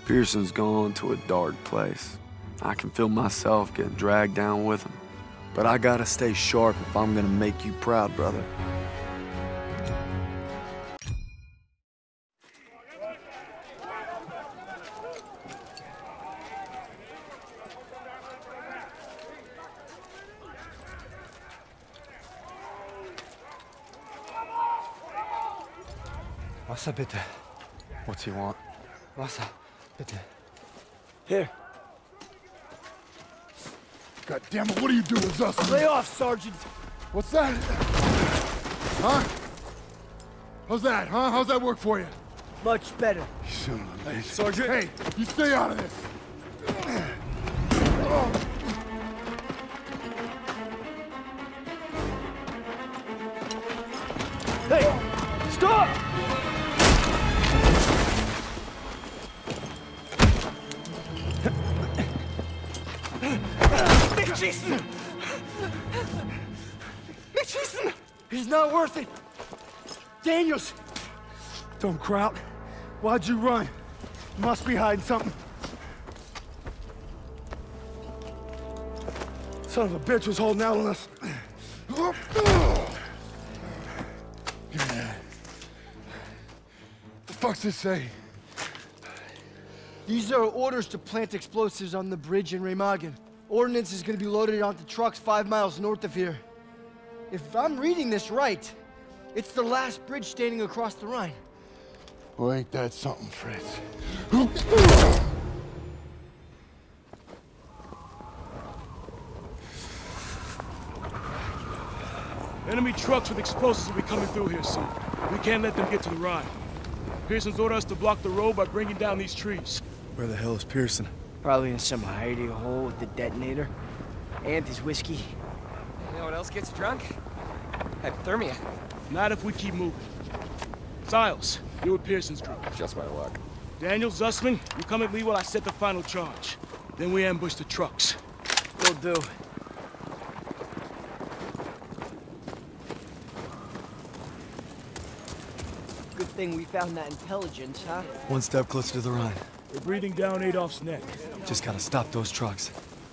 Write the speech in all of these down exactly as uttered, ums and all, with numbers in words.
Pearson's gone to a dark place. I can feel myself getting dragged down with him. But I gotta stay sharp if I'm gonna make you proud, brother. Wasser, bitte. What's he want? Wasser, bitte. Here. God damn it, what are you doing, Zussman? Lay off, Sergeant! What's that? Huh? How's that, huh? How's that work for you? Much better. You son of a bitch. Sergeant! Hey, you stay out of this! Hey! Stop! Mitschießen! Mitschießen! He's not worth it! Daniels! Don't crowd. Why'd you run? You must be hiding something. Son of a bitch was holding out on us. The fuck's this say? These are orders to plant explosives on the bridge in Remagen. Ordnance is going to be loaded onto trucks five miles north of here. If I'm reading this right, it's the last bridge standing across the Rhine. Well, ain't that something, Fritz? Enemy trucks with explosives will be coming through here soon. We can't let them get to the Rhine. Pearson's ordered us to block the road by bringing down these trees. Where the hell is Pearson? Probably in some hiding hole with the detonator. And his whiskey. You know what else gets drunk? Hypothermia. Not if we keep moving. Siles, you're with Pearson's group. Just my luck. Daniel, Zussman, you come at me while I set the final charge. Then we ambush the trucks. Will do. Good thing we found that intelligence, huh? One step closer to the Rhine. We're breathing down Adolf's neck. Just gotta stop those trucks.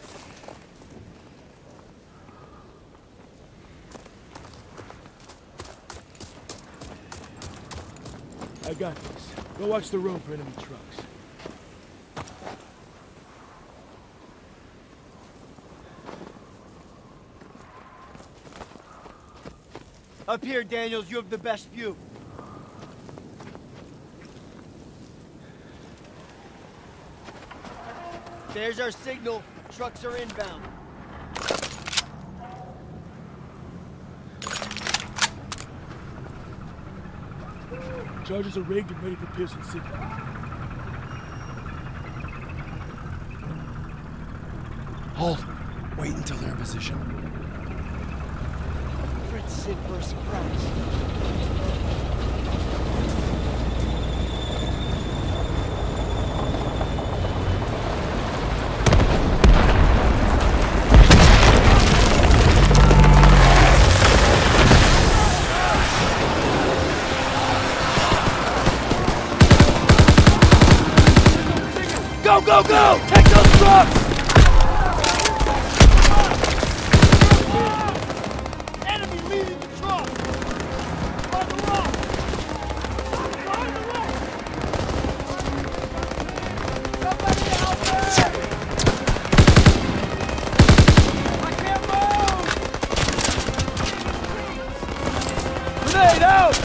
I got this. Go watch the road for enemy trucks. Up here, Daniels, you have the best view. There's our signal. Trucks are inbound. Chargers are rigged and ready for Pearson's signal. Hold. Wait until they're in position. Fritz sit for a surprise. Go, go, go! Take those trucks! Enemy leading the truck! On the rock! On the rock! Somebody out there! I can't move! Grenade out!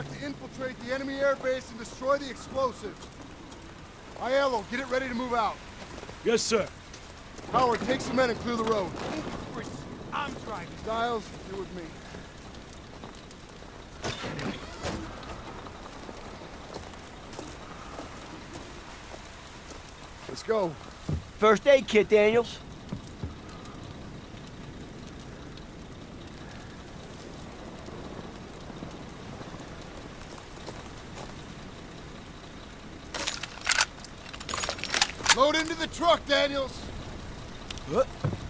truck to infiltrate the enemy airbase and destroy the explosives. Aiello, get it ready to move out. Yes, sir. Howard, take some men and clear the road. I'm driving. Giles, you're with me. Let's go. First aid kit, Daniels. Load into the truck, Daniels. What?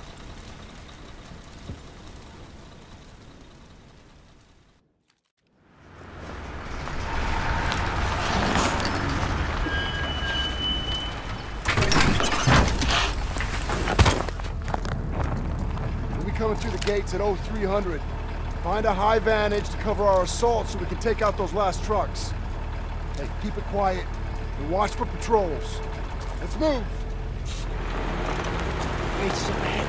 We'll be coming through the gates at oh three hundred. Find a high vantage to cover our assault so we can take out those last trucks. Hey, keep it quiet and watch for patrols. Let's move! It's ahead.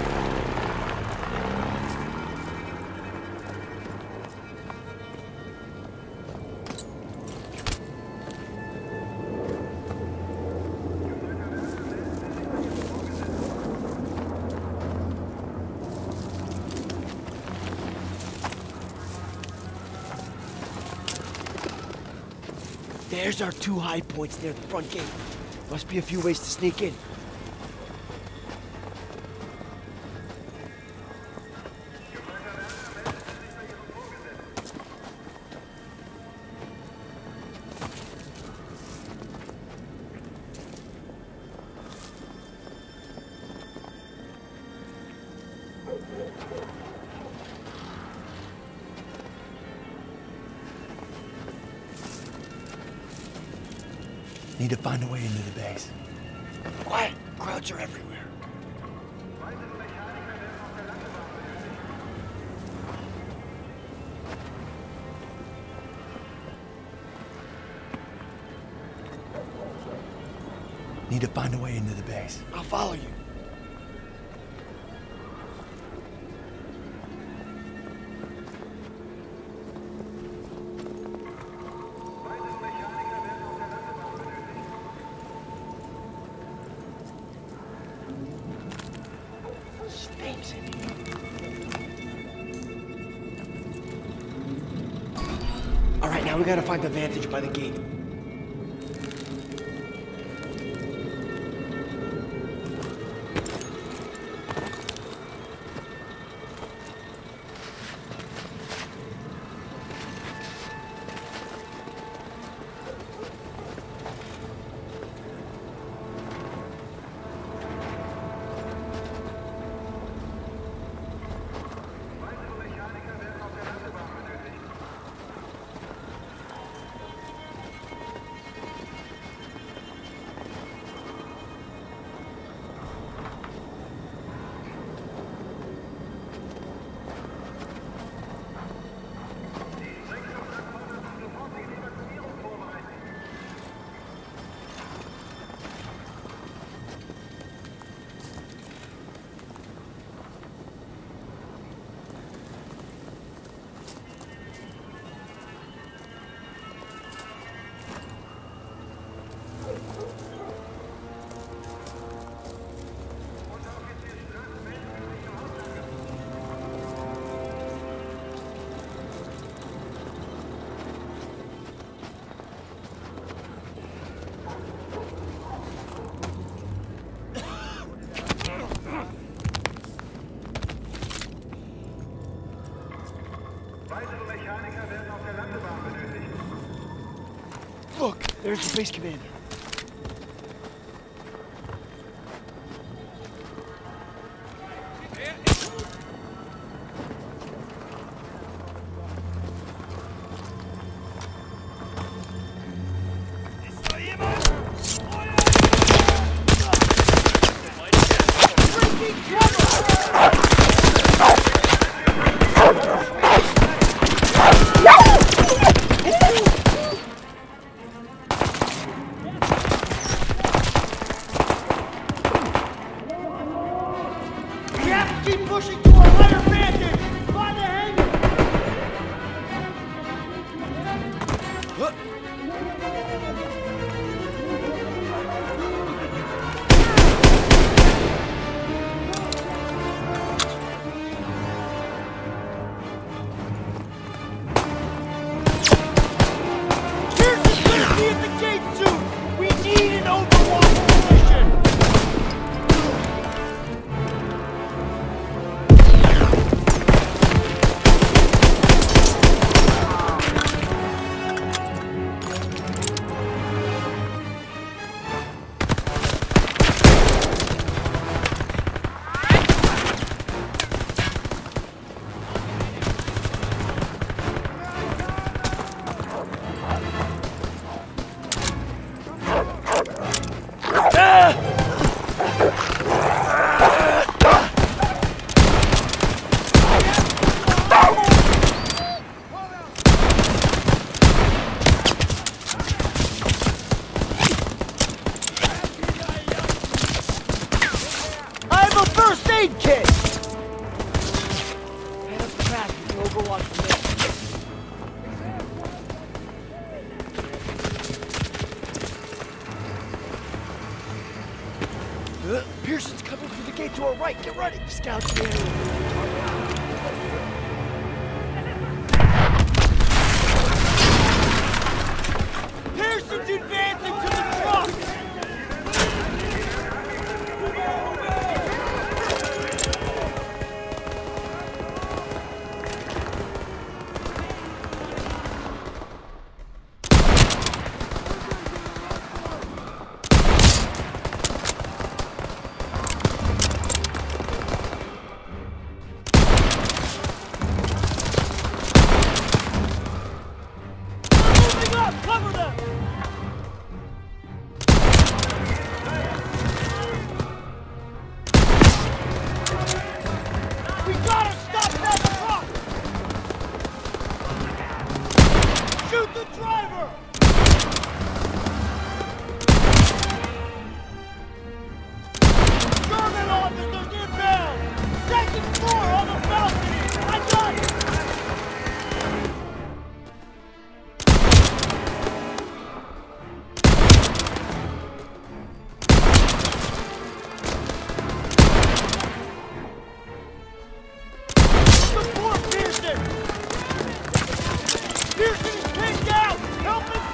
There's our two high points near the front gate. Must be a few ways to sneak in. Need to find a way into the base. Quiet! Crowds are everywhere. Need to find a way into the base. I'll follow you. All right, now we gotta find the vantage by the gate. Look, there's the base commander. Pearson's coming through the gate to our right. Get ready. Scout the area. Pearson's advancing to the truck! Pearson is pinned down! Help him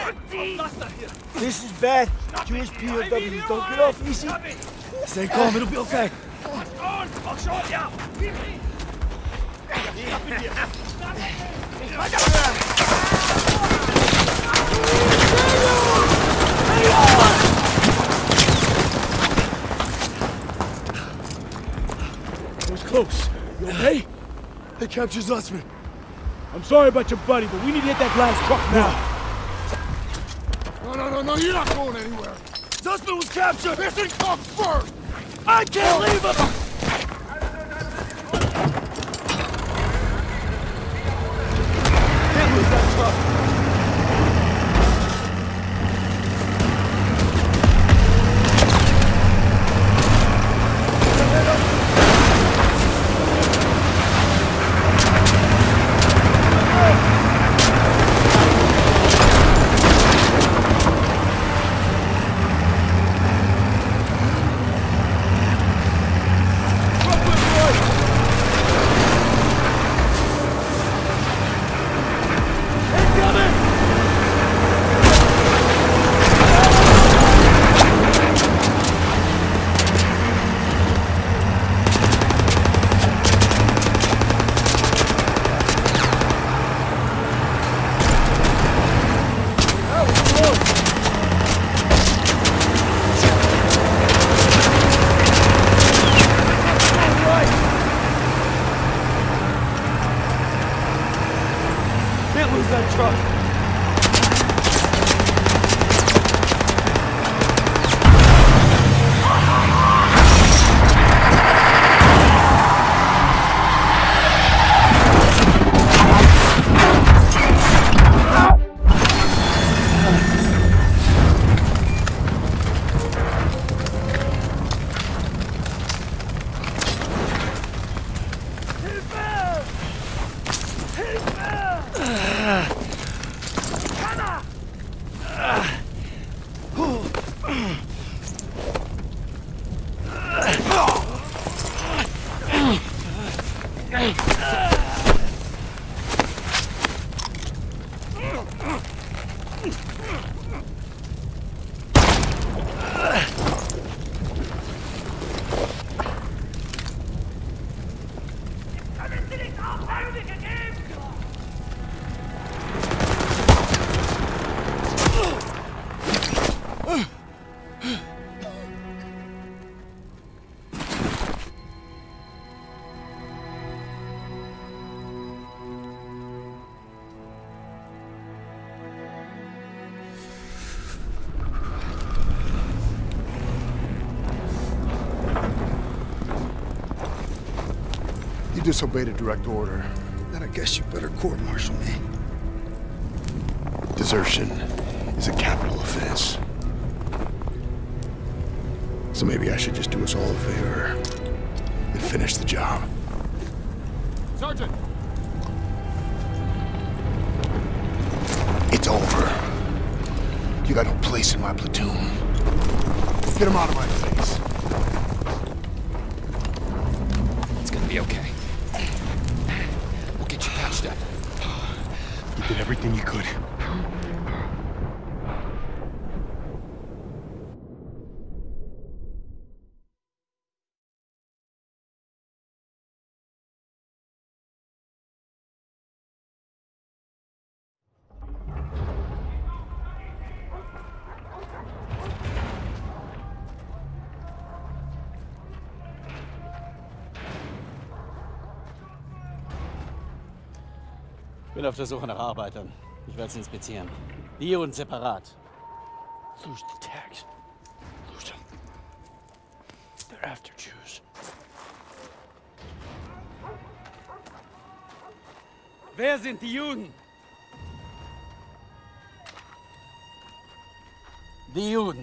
This is bad. Jewish P O Ws don't get off easy. Stay calm, it'll be okay. It was close. You okay? They captured Zussman. I'm sorry about your buddy, but we need to hit that glass truck now. No, no, no, no, you're not going anywhere. Zussman was captured! Mission comes first! I can't leave him! Can't lose that truck. You disobeyed a direct order. Then I guess you better court-martial me. Desertion is a capital offense. So maybe I should just do us all a favor and finish the job. Sergeant! It's over. You got no place in my platoon. Get him out of my face. It's gonna be okay. We'll get you patched up. You did everything you could. Ich bin auf der Suche nach Arbeitern. Ich werde sie inspizieren. Die und separat. Lose the tags. Lose them. They're after Jews. Wer sind die Juden? Die Juden.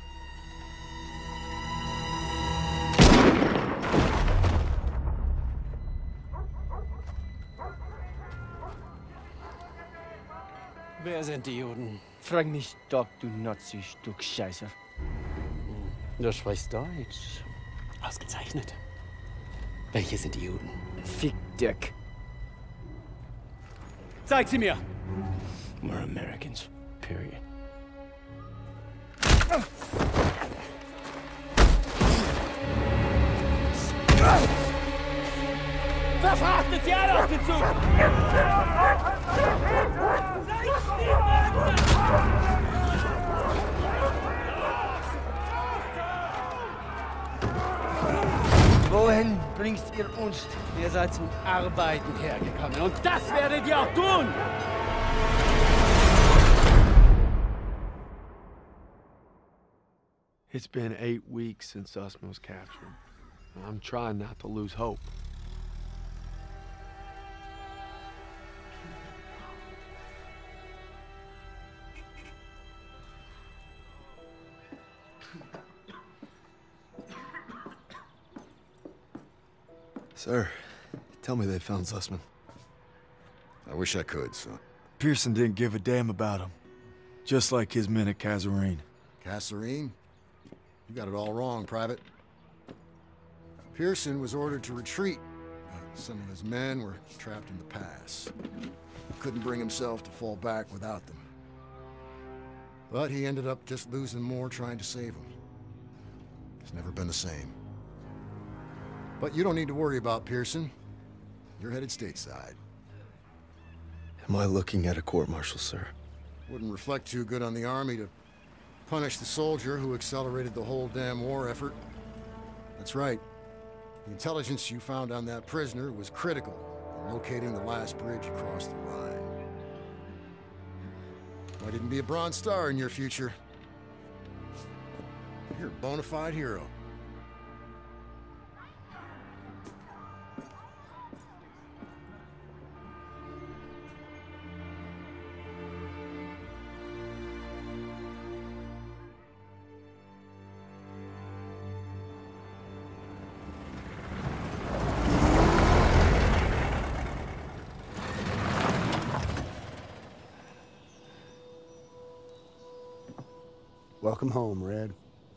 Wer sind die Juden? Frag mich doch, du Nazi-Stück Scheiße. Du sprichst Deutsch. Ausgezeichnet. Welche sind die Juden? Fick Dick. Zeig sie mir! We're Americans. Period. Verfrachtet sie alle auf den Zug! Wohin bringst ihr uns? Ihr seid zum Arbeiten hergekommen und das werdet ihr auch tun! It's been eight weeks since Usman was captured. I'm trying not to lose hope. Sir, tell me they found Zussman. I wish I could, son. Pearson didn't give a damn about him. Just like his men at Kasserine. Kasserine? You got it all wrong, Private. Pearson was ordered to retreat. But some of his men were trapped in the pass. He couldn't bring himself to fall back without them. But he ended up just losing more trying to save them. It's never been the same. But you don't need to worry about Pearson. You're headed stateside. Am I looking at a court-martial, sir? Wouldn't reflect too good on the Army to punish the soldier who accelerated the whole damn war effort. That's right. The intelligence you found on that prisoner was critical in locating the last bridge across the Rhine. Might even be a Bronze Star in your future. You're a bona fide hero. Welcome home, Red.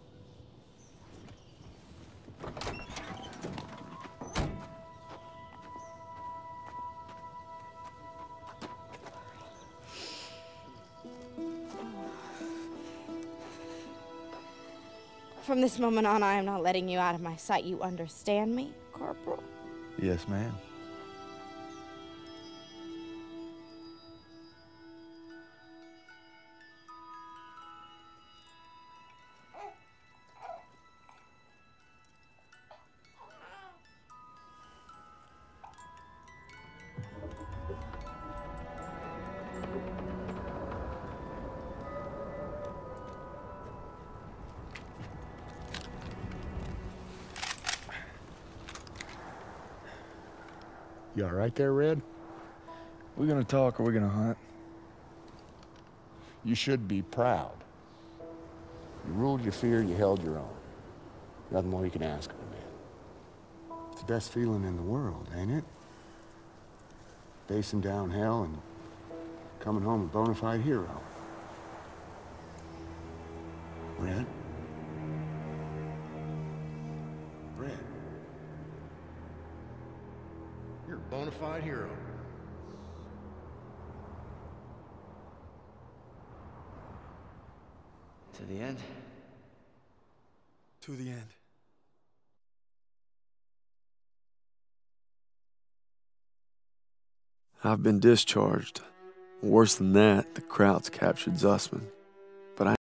From this moment on, I am not letting you out of my sight. You understand me, Corporal? Yes, ma'am. You all right there, Red? We gonna talk or we gonna hunt? You should be proud. You ruled your fear, you held your own. Nothing more you can ask of a man. It's the best feeling in the world, ain't it? Facing down hell and coming home a bona fide hero. Red? Red? You're a bona fide hero. To the end? To the end. I've been discharged. Worse than that, the Krauts captured Zussman.